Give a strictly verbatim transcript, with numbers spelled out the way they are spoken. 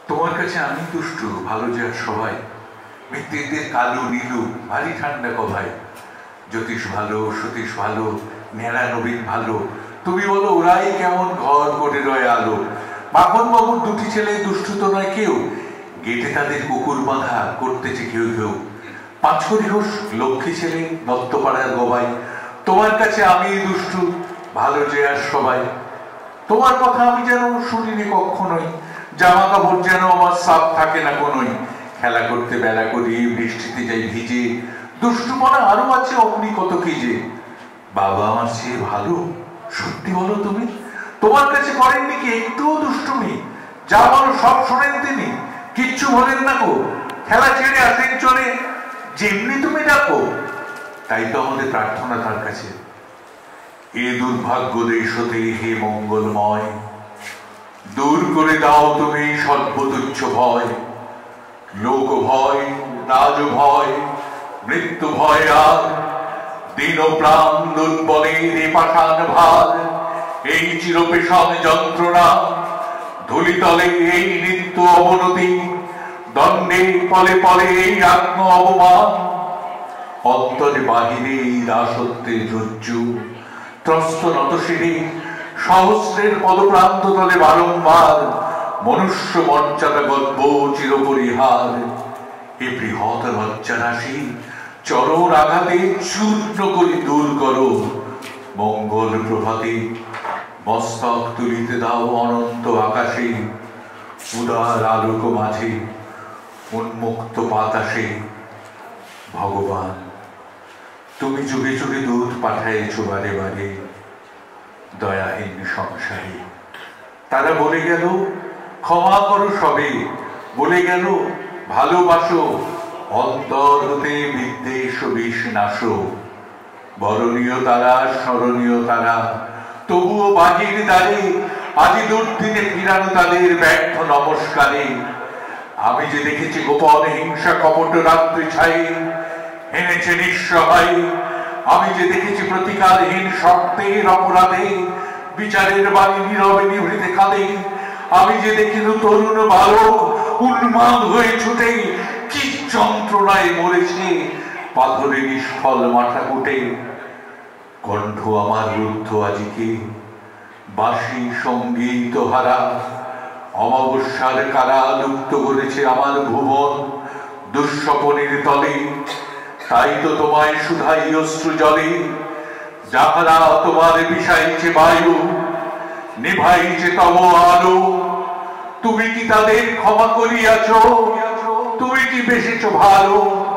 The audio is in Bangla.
তোমার কাছে আমি দুষ্টু, ভালো যে আর সবাই। মিত্রদের কালো নীলু ভারী ঠান্ডা কভাই। জ্যোতিষ ভালো, সতীশ ভালো, নেড়া নবীন ভালো, তুমি বলো ওরাই কেমন ঘর করে রয় আলো। মাখন বাবুর দুটি ছেলে দুষ্টু তো নয় কেউ, গেটে তাদের কুকুর বাঁধা করতেছে কেউ কেউ। পাঁচকড়ি ঘোষ লক্ষ্মী ছেলে, দত্তপাড়ার গবাই। তোমার কাছে আমি দুষ্টু, ভালো যে আর সবাই। তোমার কথা আমি যেন শুনিনি কখনোই, জামা কাপড় যেন আমার সাপ থাকে না কোনোই। খেলা করতে বেলা করি, বৃষ্টিতে যাই ভিজে, দুষ্টু মনে আরো আছে অমনি কত কি যে। বাবা আমার চেয়ে ভালো, সত্যি বলো তুমি? তোমার কাছে করেননি কি একটুও দুষ্টুমি? যা বলো সব শোনেন তিনি, কিচ্ছু বলেন না গো। খেলা ছেড়ে আসেন চলে, যেমনি তুমি ডাকো। তাই তো আমাদের প্রার্থনা তার কাছে, এ দুর্ভাগ্য দেশ হতে হে মঙ্গলময়, দূর করে দাও তুমি সর্বতুচ্ছ ভয়। লোক ভয়, রাজ ভয়, মৃত্যু ভয় আর দিন প্রাণ দুর্বলের এ পাঠান ভার। এই চিরপেশন যন্ত্রণা, ধুলিতলে এই নিত্য অবনতি, দণ্ডে পলে পলে এই আত্ম অবমান। অন্তরে বাহিরে এই দাসত্বের রজ্জু, ত্রস্ত নতশিরে সহস্রের পদপ্রান্ত তলে বারংবার মনুষ্য মর্যাদা গর্ব চিরপরিহার। এ বৃহৎ লজ্জা রাশি চরণ আঘাতে চূর্ণ করি দূর করো। মঙ্গল প্রভাতে মস্তক তুলিতে দাও অনন্ত আকাশে, উদার আলোক মাঝে উন্মুক্ত বাতাসে। ভগবান তুমি যুগে যুগে দুধ পাঠাইছ বারে বারে দয়াহীন সংসারে। তারা বলে গেল ক্ষমা করো সবে, বলে গেল ভালোবাসো, অন্তর হতে বিদ্বেষ বিষ নাশো। বরণীয় তারা, স্মরণীয় তারা, তবুও বাহির দ্বারে আজি দুর্দিনে ফিরানো তাদের ব্যর্থ নমস্কারে। আমি যে দেখেছি গোপন হিংসা কপট রাত্রি ছায়ে এনেছে নিঃসহায়। আমি যে দেখেছি প্রতিকারহীন শক্তের অপরাধে বিচারের বাণী নীরবে নিভৃতে কাঁদে। আমি যে দেখিল তরুণ বালক উন্মাদ হয়ে ছুটে কি যন্ত্রণায় মরেছে পাথরে নিষ্ফল মাথা কুটে। কণ্ঠ আমার রুদ্ধ আজিকে বাঁশি সঙ্গীত হারা, অমাবস্যার কারা লুপ্ত করেছে আমার ভুবন দুঃস্বপনের তলে। তাই তো তোমায় শুধাই অশ্রু জলে, যাহারা তোমার বিষাইছে বায়ু, নিভাইছে তব আলো। তুমি কি তাদের ক্ষমা করিয়াছ? তুমি কি বেসেছ ভালো?